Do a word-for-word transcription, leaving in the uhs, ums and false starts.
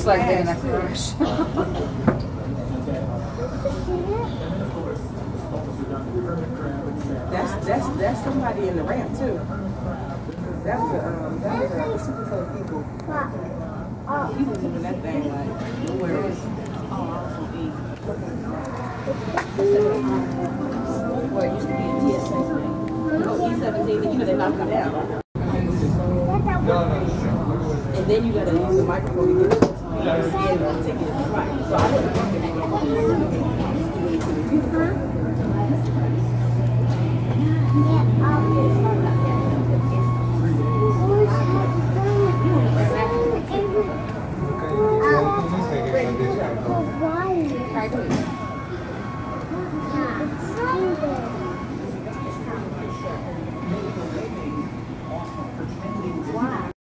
like they're in a crush. That's that's that's somebody in the ramp too. That was a um that was a super full of people. He was moving that thing like where is where it used to be a T S A thing. No, E seventeen, you know they knocked it down. And then you gotta use the microphone to get it. You gotta scan the ticket. Right. So I wouldn't work it.